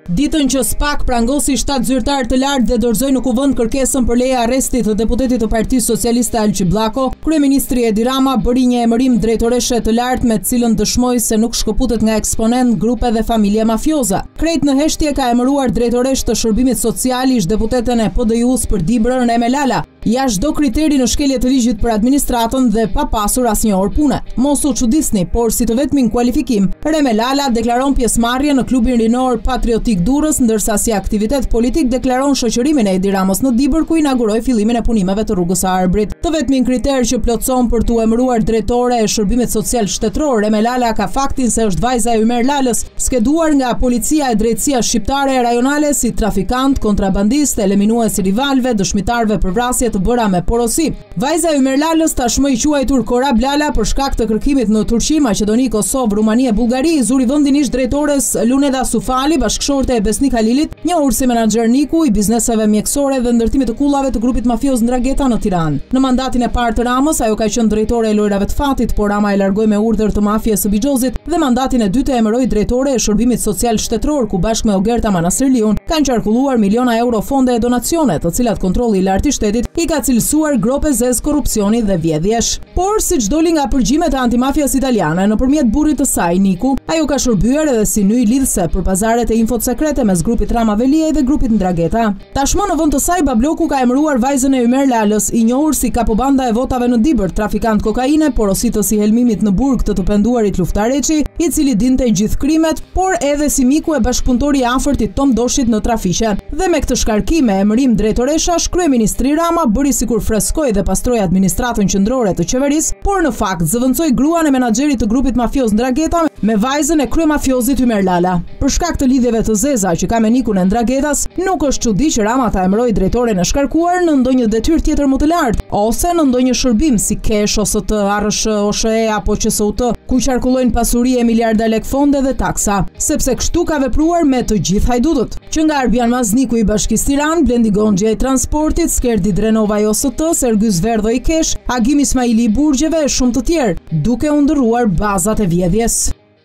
Ditën që SPAK prangosi 7 zyrtar të lartë dhe dorëzoi në kuvend kërkesën për leje arrestit të deputetit të Partisë Socialiste Alqi Bllako, kryeministri Edi Rama bëri një emërim drejtoreshe të lartë me të cilën dëshmoi se nuk shkëputet nga eksponent grupe dhe familje mafioza. Krejt në heshtje ka emëruar drejtoresh të shërbimit social ish deputeten e PD-s për Dibrën Emel Ala, jashtë çdo kriteri në shkelje të ligjit për administratën dhe pa pasur asnjë orë pune. Mos u çuditni, por si të vetmin kualifikim, Emel Ala deklaron pjesëmarrje në klubin rinor patriotik Durrës, ndërsa si aktivitet politik deklaron shoqërimin e Edi Ramës në Dibër, ku inauguroi fillimin e punimeve të rrugës së Arbrit. Të vetmin kriter që plotson për t'u emëruar drejtore e shërbimit social shtetëror, Emel Ala ka faktin se është vajza e Ymer Lalës, skeduar nga policia e drejtësia shqiptare e rajonale si trafikant, kontrabandist, eliminues i rivalëve, dëshmitarëve për vrasje të bëra me porosi. Vajza e Ymer Lalës, tashmë i quajtur Korab Lala, për shkak të kërkimit në Turqi, Maqedoni, Kosovë, Rumani e Bullgari, i zuri vendin ish drejtores Luneda Sufali, bashkëshorte e Besnik Halilit, njohur si menaxher Niku i bizneseve mjekësore dhe ndërtimit të kullave të grupit mafioz Ndrageta në Tiranë. Në mandatin e parë të Ramës, ajo ka qenë drejtore e lojrave të fatit, por Rama e largoi me urdhër të mafjes së Bixhozit dhe mandatin e dytë e emëroi drejtore e shërbimit social shtetëror, ku bashkë me Ogerta Manastirliun kanë qarkulluar miliona euro fonde e donacione, të cilat kontrolli i lartë i shtetit i ka cilësuar grope zez korrupsioni dhe vjedhjesh. Por siç doli nga përgjimet e antimafias italiane nëpërmjet burrit të saj Niku, ajo ka shërbyer edhe si ny lidhse për pazaret e infot sekrete mes grupit Rama Veliaj dhe grupit Ndrageta. Tashmë në vend të saj Babloku ka emëruar vajzën e Ymer Lalës, i njohur si kapobanda e votave në Dibër, trafikant kokaine, porositës i helmimit në burg të penduarit Luftareçi, i cili dinte gjithë krimet, por edhe si miku e bashkëpunëtori i afërt i Tom Doshit në trafiqe. Dhe me këtë shkarkim e emërim drejtoreshash, kryeministri Rama bëri sikur freskoi dhe pastroi administratën qendrore të qeverisë, por në fakt zëvendësoi gruan e menaxherit të grupit mafioz Ndrageta me vajzën e kryemafiozit Ymer Lala. Për shkak të lidhjeve të zeza që ka me Nikun e Ndragetas, nuk është çudi që Rama ta emëroi drejtoren e shkarkuar në ndonjë detyrë tjetër më të lartë, ose në ndonjë shërbim si kesh ose të ARSH, OSHE apo QSUT, ku qarkullojnë pasuri e miliarda lek fonde dhe taksa, sepse kështu ka vepruar me të gjithë hajdutët. Që nga Arbian Mazniku i Bashkisë Tiranë, Blendi Gonxha i transportit, Skerdi Drenova i OST, Sergjys Verdho i kesh, Agim Ismaili i burgjeve e shumë të tjerë, duke u ndërruar bazat e vjedhjes.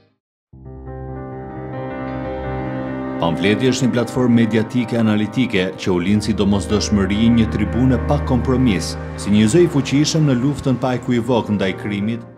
Pamfleti është një platformë mediatike analitike që u lind si domosdoshmëri një tribune pa kompromis, si një zë i fuqishëm në luftën pa ekuivok ndaj krimit,